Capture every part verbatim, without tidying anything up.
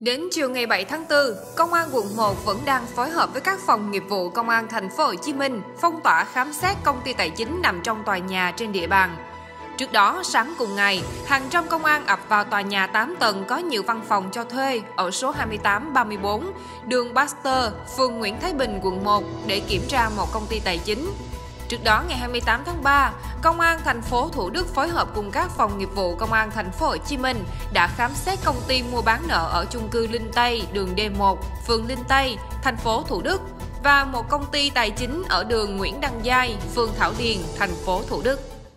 Đến chiều ngày bảy tháng tư, Công an quận một vẫn đang phối hợp với các phòng nghiệp vụ Công an thành phố Hồ Chí Minh phong tỏa khám xét công ty tài chính nằm trong tòa nhà trên địa bàn. Trước đó, sáng cùng ngày, hàng trăm công an ập vào tòa nhà tám tầng có nhiều văn phòng cho thuê ở số hai mươi tám ba mươi bốn, đường Baxter, phường Nguyễn Thái Bình, quận một để kiểm tra một công ty tài chính. Trước đó, ngày hai mươi tám tháng ba, Công an thành phố Thủ Đức phối hợp cùng các phòng nghiệp vụ Công an thành phố Hồ Chí Minh đã khám xét công ty mua bán nợ ở chung cư Linh Tây, đường D một, phường Linh Tây, thành phố Thủ Đức và một công ty tài chính ở đường Nguyễn Đăng Giai, phường Thảo Điền, thành phố Thủ Đức.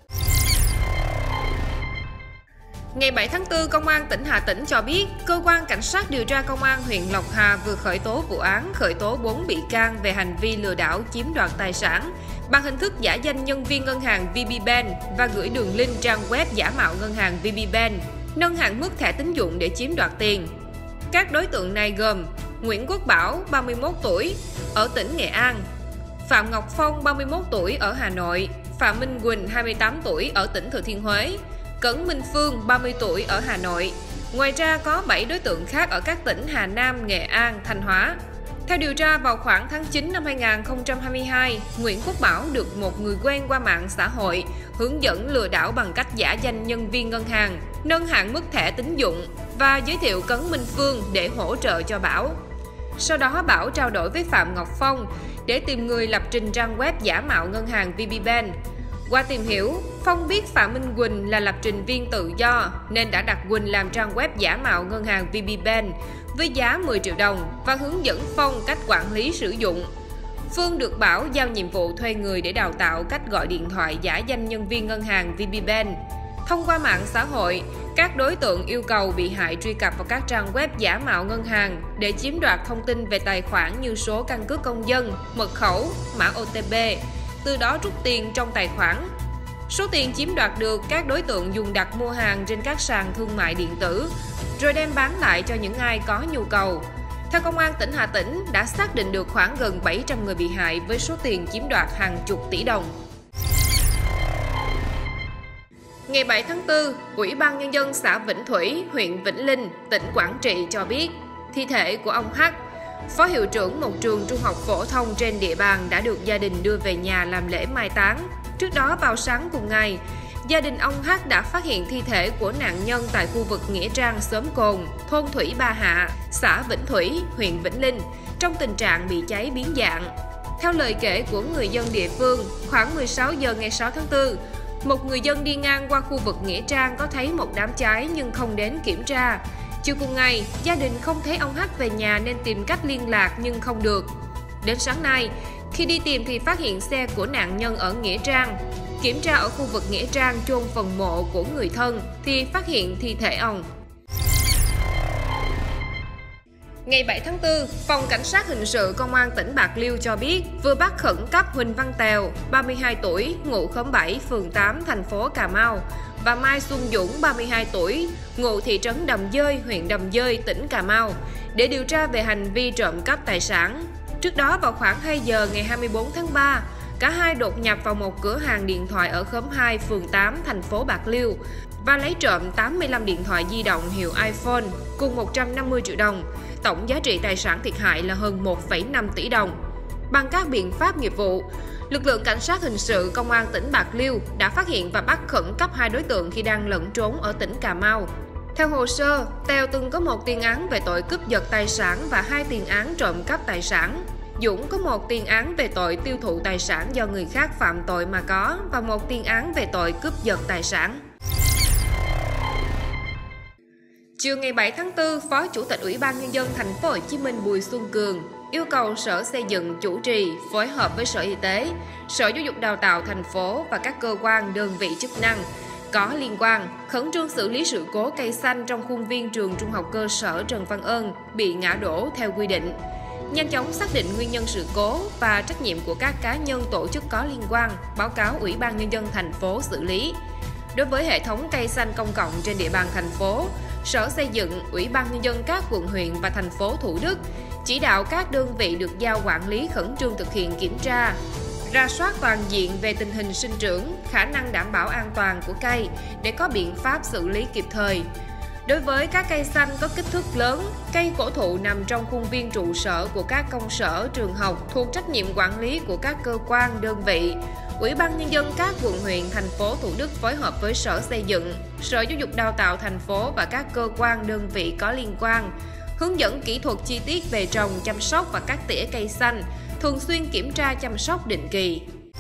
Ngày bảy tháng tư, Công an tỉnh Hà Tĩnh cho biết, Cơ quan Cảnh sát điều tra Công an huyện Lộc Hà vừa khởi tố vụ án khởi tố bốn bị can về hành vi lừa đảo chiếm đoạt tài sản bằng hình thức giả danh nhân viên ngân hàng vê bê Bank và gửi đường link trang web giả mạo ngân hàng vê bê Bank, nâng hạn mức thẻ tín dụng để chiếm đoạt tiền. Các đối tượng này gồm Nguyễn Quốc Bảo, ba mươi mốt tuổi, ở tỉnh Nghệ An, Phạm Ngọc Phong, ba mươi mốt tuổi, ở Hà Nội, Phạm Minh Quỳnh, hai mươi tám tuổi, ở tỉnh Thừa Thiên Huế, Cẩn Minh Phương, ba mươi tuổi, ở Hà Nội. Ngoài ra có bảy đối tượng khác ở các tỉnh Hà Nam, Nghệ An, Thanh Hóa. Theo điều tra, vào khoảng tháng chín năm hai nghìn không trăm hai mươi hai, Nguyễn Quốc Bảo được một người quen qua mạng xã hội hướng dẫn lừa đảo bằng cách giả danh nhân viên ngân hàng, nâng hạn mức thẻ tín dụng và giới thiệu Cấn Minh Phương để hỗ trợ cho Bảo. Sau đó, Bảo trao đổi với Phạm Ngọc Phong để tìm người lập trình trang web giả mạo ngân hàng vê bê Bank. Qua tìm hiểu, Phong biết Phạm Minh Quỳnh là lập trình viên tự do nên đã đặt Quỳnh làm trang web giả mạo ngân hàng vê bê Bank với giá mười triệu đồng và hướng dẫn Phong cách quản lý sử dụng. Phương được Bảo giao nhiệm vụ thuê người để đào tạo cách gọi điện thoại giả danh nhân viên ngân hàng vê bê Bank. Thông qua mạng xã hội, các đối tượng yêu cầu bị hại truy cập vào các trang web giả mạo ngân hàng để chiếm đoạt thông tin về tài khoản như số căn cước công dân, mật khẩu, mã ô tê pê, từ đó rút tiền trong tài khoản. Số tiền chiếm đoạt được, các đối tượng dùng đặt mua hàng trên các sàn thương mại điện tử, rồi đem bán lại cho những ai có nhu cầu. Theo Công an tỉnh Hà Tĩnh, đã xác định được khoảng gần bảy trăm người bị hại với số tiền chiếm đoạt hàng chục tỷ đồng. Ngày bảy tháng tư, Ủy ban Nhân dân xã Vĩnh Thủy, huyện Vĩnh Linh, tỉnh Quảng Trị cho biết, thi thể của ông H, phó hiệu trưởng một trường trung học phổ thông trên địa bàn đã được gia đình đưa về nhà làm lễ mai táng. Trước đó, vào sáng cùng ngày, gia đình ông H đã phát hiện thi thể của nạn nhân tại khu vực Nghĩa Trang Xóm Cồn, thôn Thủy Ba Hạ, xã Vĩnh Thủy, huyện Vĩnh Linh, trong tình trạng bị cháy biến dạng. Theo lời kể của người dân địa phương, khoảng mười sáu giờ ngày sáu tháng tư, một người dân đi ngang qua khu vực Nghĩa Trang có thấy một đám cháy nhưng không đến kiểm tra. Chiều cùng ngày, gia đình không thấy ông H về nhà nên tìm cách liên lạc nhưng không được. Đến sáng nay, khi đi tìm thì phát hiện xe của nạn nhân ở Nghĩa Trang. Kiểm tra ở khu vực Nghĩa Trang chôn phần mộ của người thân thì phát hiện thi thể ông. Ngày bảy tháng tư, Phòng Cảnh sát Hình sự Công an tỉnh Bạc Liêu cho biết vừa bắt khẩn cấp Huỳnh Văn Tèo, ba mươi hai tuổi, ngụ khóm bảy, phường tám, thành phố Cà Mau, và Mai Xuân Dũng, ba mươi hai tuổi, ngụ thị trấn Đầm Dơi, huyện Đầm Dơi, tỉnh Cà Mau, để điều tra về hành vi trộm cắp tài sản. Trước đó, vào khoảng hai giờ ngày hai mươi tư tháng ba, cả hai đột nhập vào một cửa hàng điện thoại ở khóm hai, phường tám, thành phố Bạc Liêu và lấy trộm tám mươi lăm điện thoại di động hiệu iPhone cùng một trăm năm mươi triệu đồng. Tổng giá trị tài sản thiệt hại là hơn một phẩy năm tỷ đồng. Bằng các biện pháp nghiệp vụ, lực lượng Cảnh sát Hình sự Công an tỉnh Bạc Liêu đã phát hiện và bắt khẩn cấp hai đối tượng khi đang lẫn trốn ở tỉnh Cà Mau. Theo hồ sơ, Tèo từng có một tiền án về tội cướp giật tài sản và hai tiền án trộm cắp tài sản. Dũng có một tiền án về tội tiêu thụ tài sản do người khác phạm tội mà có và một tiền án về tội cướp giật tài sản. Chiều ngày bảy tháng tư, Phó Chủ tịch Ủy ban Nhân dân thành phố Hồ Chí Minh Bùi Xuân Cường yêu cầu Sở Xây dựng chủ trì phối hợp với Sở Y tế, Sở Giáo dục Đào tạo thành phố và các cơ quan đơn vị chức năng có liên quan khẩn trương xử lý sự cố cây xanh trong khuôn viên trường Trung học cơ sở Trần Văn Ơn bị ngã đổ theo quy định, nhanh chóng xác định nguyên nhân sự cố và trách nhiệm của các cá nhân tổ chức có liên quan, báo cáo Ủy ban Nhân dân thành phố xử lý. Đối với hệ thống cây xanh công cộng trên địa bàn thành phố, Sở Xây dựng, Ủy ban Nhân dân các quận huyện và thành phố Thủ Đức chỉ đạo các đơn vị được giao quản lý khẩn trương thực hiện kiểm tra, rà soát toàn diện về tình hình sinh trưởng, khả năng đảm bảo an toàn của cây để có biện pháp xử lý kịp thời. Đối với các cây xanh có kích thước lớn, cây cổ thụ nằm trong khuôn viên trụ sở của các công sở, trường học thuộc trách nhiệm quản lý của các cơ quan, đơn vị. Ủy ban Nhân dân các quận huyện, thành phố Thủ Đức phối hợp với Sở Xây dựng, Sở Giáo dục Đào tạo thành phố và các cơ quan, đơn vị có liên quan, hướng dẫn kỹ thuật chi tiết về trồng, chăm sóc và cắt tỉa cây xanh, thường xuyên kiểm tra chăm sóc định kỳ.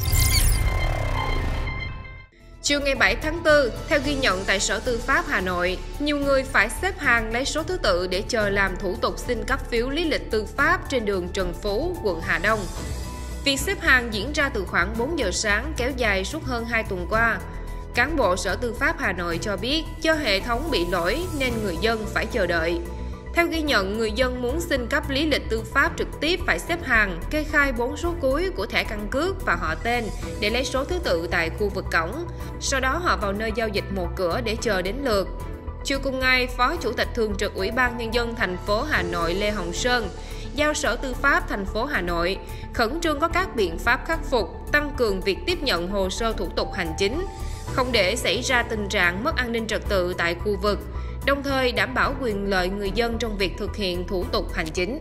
Chiều ngày bảy tháng tư, theo ghi nhận tại Sở Tư pháp Hà Nội, nhiều người phải xếp hàng lấy số thứ tự để chờ làm thủ tục xin cấp phiếu lý lịch tư pháp trên đường Trần Phú, quận Hà Đông. Việc xếp hàng diễn ra từ khoảng bốn giờ sáng kéo dài suốt hơn hai tuần qua. Cán bộ Sở Tư pháp Hà Nội cho biết do hệ thống bị lỗi nên người dân phải chờ đợi. Theo ghi nhận, người dân muốn xin cấp lý lịch tư pháp trực tiếp phải xếp hàng, kê khai bốn số cuối của thẻ căn cước và họ tên để lấy số thứ tự tại khu vực cổng. Sau đó họ vào nơi giao dịch một cửa để chờ đến lượt. Chiều cùng ngày, Phó Chủ tịch Thường trực Ủy ban Nhân dân thành phố Hà Nội Lê Hồng Sơn giao Sở Tư pháp thành phố Hà Nội khẩn trương có các biện pháp khắc phục, tăng cường việc tiếp nhận hồ sơ thủ tục hành chính, không để xảy ra tình trạng mất an ninh trật tự tại khu vực, đồng thời đảm bảo quyền lợi người dân trong việc thực hiện thủ tục hành chính.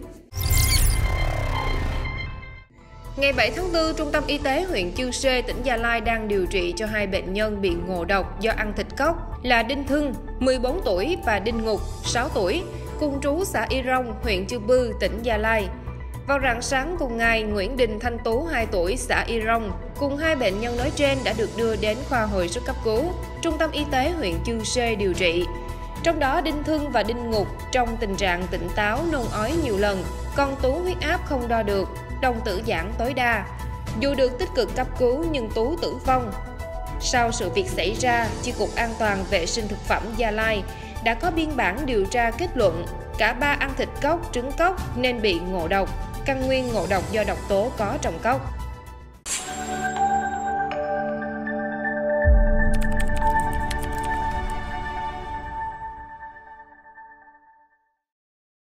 Ngày bảy tháng tư, Trung tâm Y tế huyện Chư Sê, tỉnh Gia Lai đang điều trị cho hai bệnh nhân bị ngộ độc do ăn thịt cóc là Đinh Thưng, mười bốn tuổi và Đinh Ngục, sáu tuổi, cùng trú xã Y Rong, huyện Chư Bư, tỉnh Gia Lai. Vào rạng sáng cùng ngày, Nguyễn Đình Thanh Tú, hai tuổi, xã Y Rong, cùng hai bệnh nhân nói trên đã được đưa đến khoa hồi sức cấp cứu, Trung tâm Y tế huyện Chư Sê điều trị. Trong đó, Đinh Thưng và Đinh Ngục trong tình trạng tỉnh táo, nôn ói nhiều lần, còn Tú huyết áp không đo được, đồng tử giãn tối đa. Dù được tích cực cấp cứu nhưng Tú tử vong. Sau sự việc xảy ra, Chi cục An toàn vệ sinh thực phẩm Gia Lai đã có biên bản điều tra kết luận cả ba ăn thịt cóc, trứng cóc nên bị ngộ độc, căn nguyên ngộ độc do độc tố có trong cóc.